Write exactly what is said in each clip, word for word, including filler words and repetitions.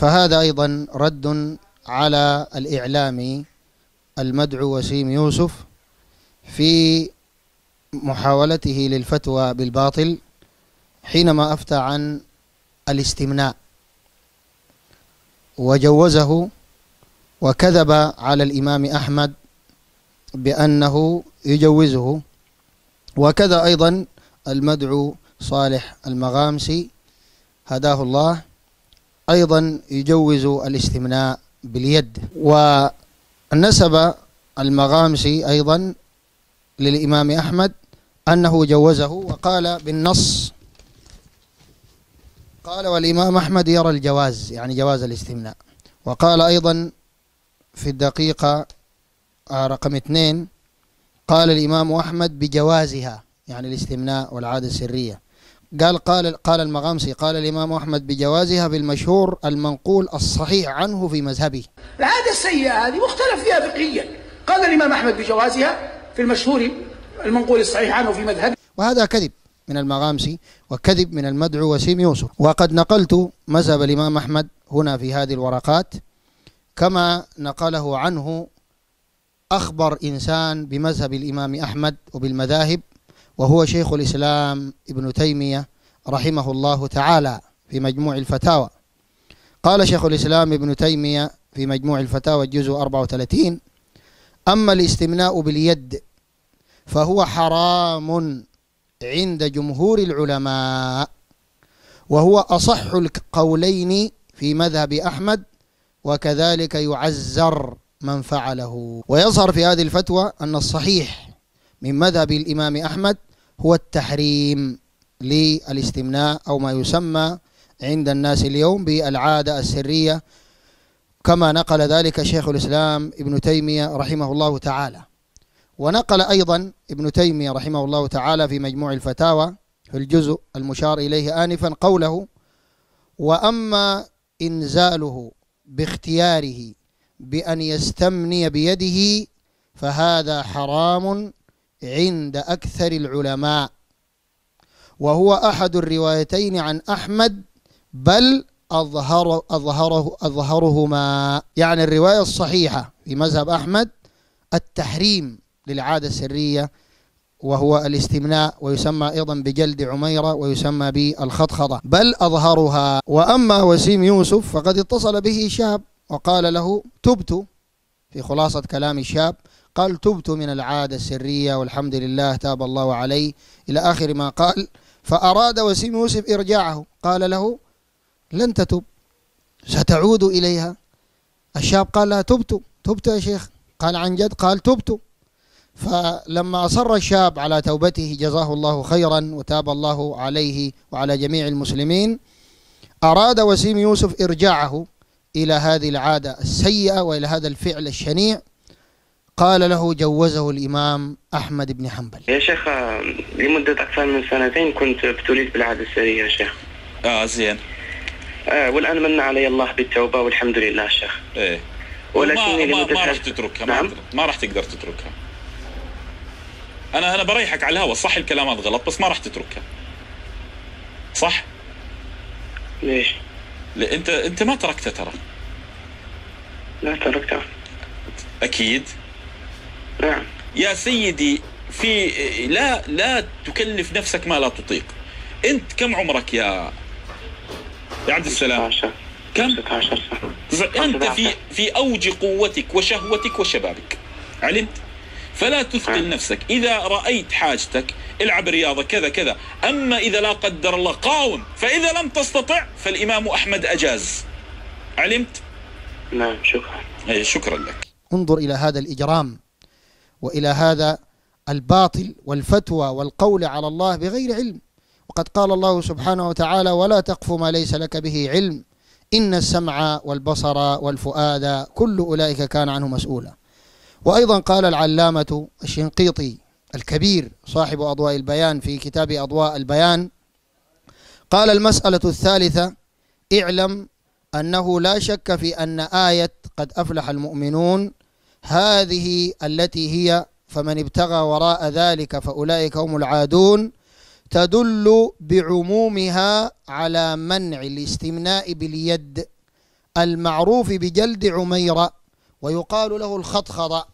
فهذا أيضا رد على الإعلامي المدعو وسيم يوسف في محاولته للفتوى بالباطل حينما أفتى عن الاستمناء وجوزه وكذب على الإمام أحمد بأنه يجوزه، وكذا أيضا المدعو صالح المغامسي هداه الله أيضا يجوز الاستمناء باليد. ونسب المغامسي أيضا للإمام أحمد أنه جوزه وقال بالنص، قال والإمام أحمد يرى الجواز، يعني جواز الاستمناء. وقال أيضا في الدقيقة رقم اثنين قال الإمام أحمد بجوازها، يعني الاستمناء والعادة السرية. قال قال قال المغامسي قال الإمام أحمد بجوازها بالمشهور المنقول الصحيح عنه في مذهبه. العادة السيئة هذه مختلف فيها فقهيا، قال الإمام أحمد بجوازها في المشهور المنقول الصحيح عنه في مذهبه. وهذا كذب من المغامسي وكذب من المدعو وسيم يوسف. وقد نقلت مذهب الإمام أحمد هنا في هذه الورقات كما نقله عنه أخبر إنسان بمذهب الإمام أحمد وبالمذاهب، وهو شيخ الإسلام ابن تيمية رحمه الله تعالى في مجموع الفتاوى. قال شيخ الإسلام ابن تيمية في مجموع الفتاوى الجزء أربعة وثلاثين: أما الاستمناء باليد فهو حرام عند جمهور العلماء، وهو أصح القولين في مذهب أحمد، وكذلك يعزر من فعله. ويظهر في هذه الفتوى أن الصحيح من مذهب الإمام أحمد هو التحريم للاستمناء أو ما يسمى عند الناس اليوم بالعادة السرية، كما نقل ذلك شيخ الإسلام ابن تيمية رحمه الله تعالى. ونقل أيضا ابن تيمية رحمه الله تعالى في مجموع الفتاوى في الجزء المشار إليه آنفا قوله: وأما إنزاله باختياره بأن يستمني بيده فهذا حرام عند أكثر العلماء، وهو أحد الروايتين عن أحمد، بل أظهر أظهره أظهرهما. يعني الرواية الصحيحة في مذهب أحمد التحريم للعادة السرية، وهو الاستمناء، ويسمى أيضا بجلد عميرة، ويسمى بالخطخضة، بل أظهرها. وأما وسيم يوسف فقد اتصل به شاب وقال له: تبت، في خلاصة كلام الشاب قال: تبت من العادة السرية والحمد لله تاب الله عليه، إلى آخر ما قال. فأراد وسيم يوسف إرجاعه، قال له: لن تتب، ستعود إليها. الشاب قال له: تبت تبت يا شيخ. قال: عن جد؟ قال: تبت. فلما أصر الشاب على توبته جزاه الله خيرا وتاب الله عليه وعلى جميع المسلمين، أراد وسيم يوسف إرجاعه إلى هذه العادة السيئة وإلى هذا الفعل الشنيع. قال له: جوزه الإمام أحمد بن حنبل. يا شيخ، لمدة أكثر من سنتين كنت ابتليت بالعادة السرية يا شيخ. آه زين. آه والآن من علي الله بالتوبة والحمد لله شيخ. إيه. ولكني ما, لمدة ما راح تتركها. نعم؟ ما, ما راح تقدر تتركها. أنا أنا بريحك على الهواء، صح الكلامات غلط بس ما راح تتركها. صح؟ ليش؟ لا أنت أنت ما تركتها ترى. لا تركتها. أكيد. نعم. يا سيدي، في لا لا تكلف نفسك ما لا تطيق. أنت كم عمرك يا يا عبد السلام؟ ستة عشر. كم؟ ستة عشر سنة. أنت في في أوج قوتك وشهوتك وشبابك، علمت؟ فلا تثقل نفسك. إذا رأيت حاجتك العب رياضة كذا كذا، أما إذا لا قدر الله قاوم، فإذا لم تستطع فالإمام أحمد أجاز، علمت؟ نعم شكرا. أي شكرا لك. انظر إلى هذا الإجرام وإلى هذا الباطل والفتوى والقول على الله بغير علم. وقد قال الله سبحانه وتعالى: ولا تقف ما ليس لك به علم إن السمع والبصر والفؤاد كل أولئك كان عنه مسؤولا. وأيضا قال العلامة الشنقيطي الكبير صاحب أضواء البيان في كتاب أضواء البيان، قال: المسألة الثالثة: اعلم أنه لا شك في أن آية قد أفلح المؤمنون هذه التي هي فمن ابتغى وراء ذلك فأولئك هم العادون تدل بعمومها على منع الاستمناء باليد المعروف بجلد عميرة ويقال له الخضخض،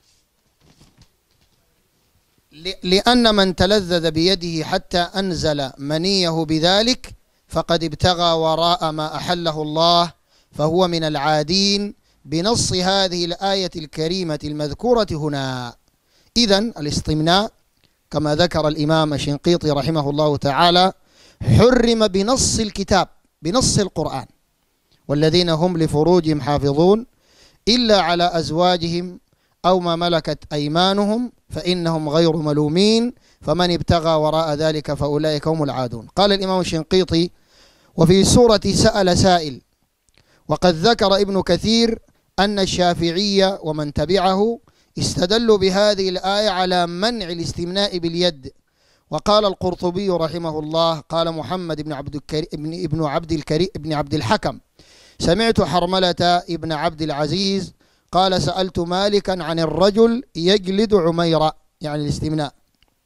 لأن من تلذذ بيده حتى أنزل منيه بذلك فقد ابتغى وراء ما أحله الله فهو من العادين بنص هذه الآية الكريمة المذكورة هنا. إذن الاستمناء كما ذكر الإمام الشنقيطي رحمه الله تعالى حرم بنص الكتاب، بنص القرآن: والذين هم لفروجهم حافظون إلا على أزواجهم أو ما ملكت أيمانهم فإنهم غير ملومين فمن ابتغى وراء ذلك فأولئك هم العادون. قال الإمام الشنقيطي: وفي سورة سأل سائل. وقد ذكر ابن كثير أن الشافعية ومن تبعه استدلوا بهذه الآية على منع الاستمناء باليد. وقال القرطبي رحمه الله: قال محمد بن عبد الكريم ابن ابن عبد الكريم ابن عبد الحكم: سمعت حرملة ابن عبد العزيز قال: سألت مالكا عن الرجل يجلد عميرة، يعني الاستمناء،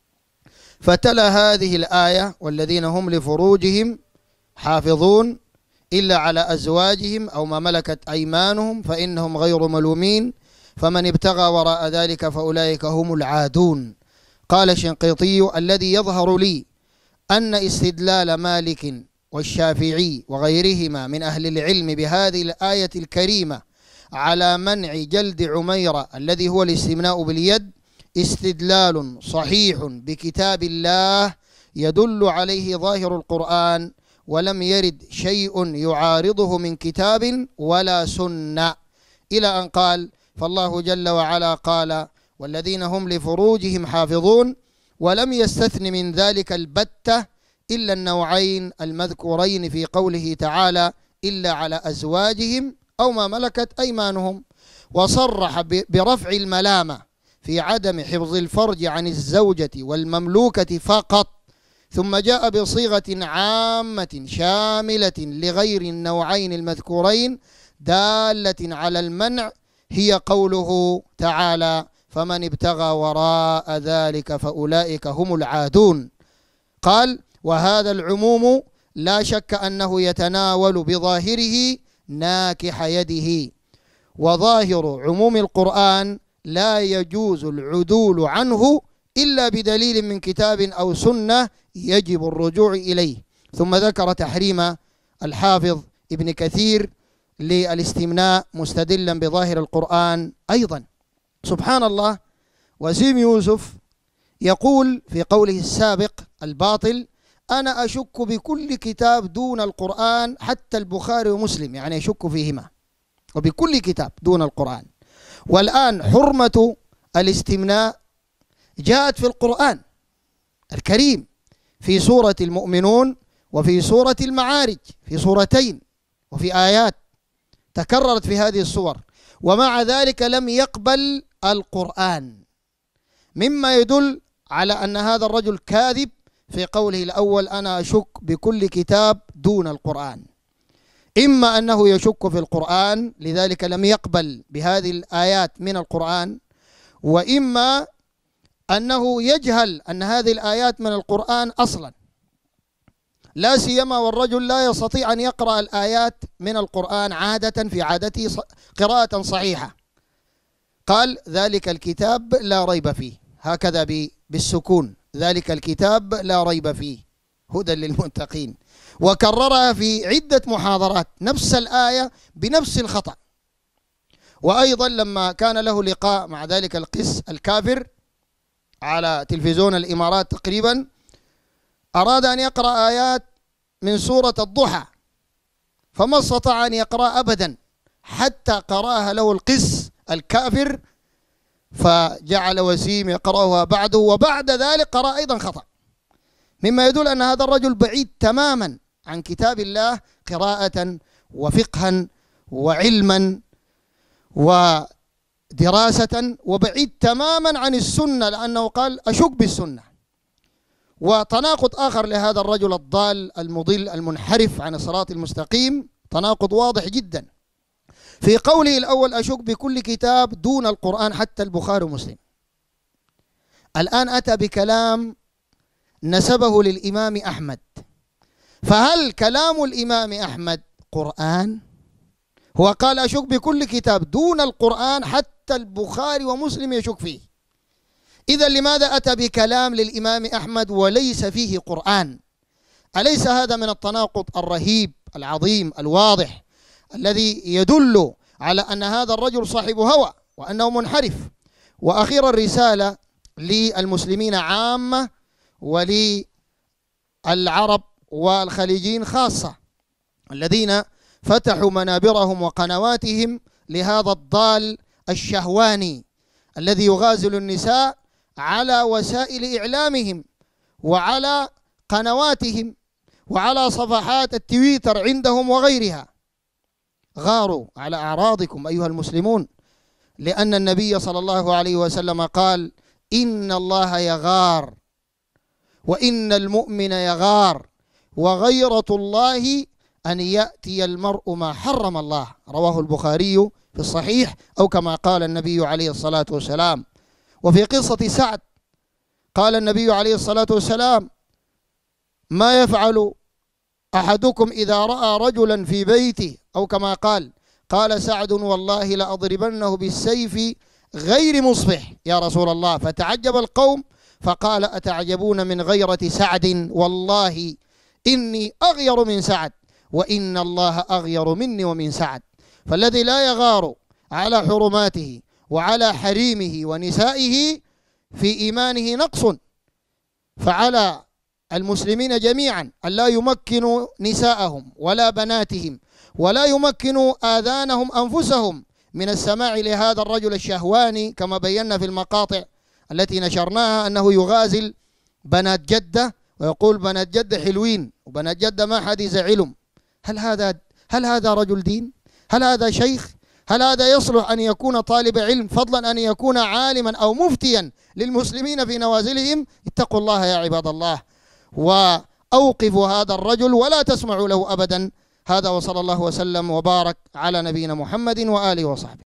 فتلا هذه الآية: والذين هم لفروجهم حافظون إلا على أزواجهم أو ما ملكت أيمانهم فإنهم غير ملومين فمن ابتغى وراء ذلك فأولئك هم العادون. قال الشنقيطي: الذي يظهر لي أن استدلال مالك والشافعي وغيرهما من أهل العلم بهذه الآية الكريمة على منع جلد عميرة الذي هو الاستمناء باليد استدلال صحيح بكتاب الله يدل عليه ظاهر القرآن، ولم يرد شيء يعارضه من كتاب ولا سنة، إلى أن قال: فالله جل وعلا قال: والذين هم لفروجهم حافظون، ولم يستثن من ذلك البتة إلا النوعين المذكورين في قوله تعالى: إلا على أزواجهم أو ما ملكت أيمانهم، وصرح برفع الملامة في عدم حفظ الفرج عن الزوجة والمملوكة فقط، ثم جاء بصيغة عامة شاملة لغير النوعين المذكورين دالة على المنع، هي قوله تعالى: فمن ابتغى وراء ذلك فأولئك هم العادون. قال: وهذا العموم لا شك أنه يتناول بظاهره ناكح يده، وظاهر عموم القرآن لا يجوز العدول عنه إلا بدليل من كتاب أو سنة يجب الرجوع إليه. ثم ذكر تحريم الحافظ ابن كثير للاستمناء مستدلا بظاهر القرآن أيضا. سبحان الله، وسيم يوسف يقول في قوله السابق الباطل: أنا أشك بكل كتاب دون القرآن حتى البخاري ومسلم، يعني يشك فيهما، وبكل كتاب دون القرآن. والآن حرمة الاستمناء جاءت في القرآن الكريم في سورة المؤمنون وفي سورة المعارج، في سورتين وفي آيات تكررت في هذه السور، ومع ذلك لم يقبل القرآن، مما يدل على أن هذا الرجل كاذب في قوله الأول: أنا أشك بكل كتاب دون القرآن. إما أنه يشك في القرآن لذلك لم يقبل بهذه الآيات من القرآن، وإما أنه يجهل أن هذه الآيات من القرآن أصلا، لا سيما والرجل لا يستطيع أن يقرأ الآيات من القرآن عادة في عادته قراءة صحيحة. قال: ذلك الكتاب لا ريب فيه، هكذا بالسكون، ذلك الكتاب لا ريب فيه هدى للمتقين، وكررها في عدة محاضرات نفس الآية بنفس الخطأ. وأيضا لما كان له لقاء مع ذلك القس الكافر على تلفزيون الإمارات تقريبا، أراد أن يقرأ آيات من سورة الضحى فما استطاع أن يقرأ أبدا حتى قرأها له القس الكافر، فجعل وسيم يقرأها بعده، وبعد ذلك قرأ أيضا خطأ، مما يدل أن هذا الرجل بعيد تماما عن كتاب الله قراءة وفقها وعلما ودراسة، وبعيد تماما عن السنة، لأنه قال: أشك بالسنة. وتناقض آخر لهذا الرجل الضال المضل المنحرف عن الصراط المستقيم، تناقض واضح جدا في قوله الأول: أشك بكل كتاب دون القرآن حتى البخاري ومسلم. الآن أتى بكلام نسبه للإمام أحمد، فهل كلام الإمام أحمد قرآن؟ هو قال أشك بكل كتاب دون القرآن، حتى البخاري ومسلم يشك فيه. إذا لماذا أتى بكلام للإمام أحمد وليس فيه قرآن؟ أليس هذا من التناقض الرهيب العظيم الواضح الذي يدل على أن هذا الرجل صاحب هوى وأنه منحرف؟ وأخيرا رسالة للمسلمين عامة وللعرب والخليجيين خاصة الذين فتحوا منابرهم وقنواتهم لهذا الضال الشهواني الذي يغازل النساء على وسائل إعلامهم وعلى قنواتهم وعلى صفحات التويتر عندهم وغيرها. غاروا على أعراضكم أيها المسلمون، لأن النبي صلى الله عليه وسلم قال: إن الله يغار وإن المؤمن يغار وغيرة الله أن يأتي المرء ما حرم الله. رواه البخاري في الصحيح، أو كما قال النبي عليه الصلاة والسلام. وفي قصة سعد قال النبي عليه الصلاة والسلام: ما يفعل أحدكم إذا رأى رجلا في بيته، أو كما قال قال سعد: والله لأضربنه بالسيف غير مصفح يا رسول الله. فتعجب القوم فقال: أتعجبون من غيرة سعد؟ والله إني أغير من سعد وإن الله أغير مني ومن سعد. فالذي لا يغار على حرماته وعلى حريمه ونسائه في إيمانه نقص. فعلى المسلمين جميعا أن لا يمكنوا نساءهم ولا بناتهم ولا يمكنوا آذانهم أنفسهم من السماع لهذا الرجل الشهواني، كما بينا في المقاطع التي نشرناها أنه يغازل بنات جدة ويقول بنات جدة حلوين وبنات جدة ما حد يزعلهم. هل هذا هل هذا رجل دين؟ هل هذا شيخ؟ هل هذا يصلح أن يكون طالب علم، فضلا أن يكون عالما أو مفتيا للمسلمين في نوازلهم؟ اتقوا الله يا عباد الله وأوقفوا هذا الرجل ولا تسمعوا له أبدا. هذا وصلى الله وسلم وبارك على نبينا محمد وآله وصحبه.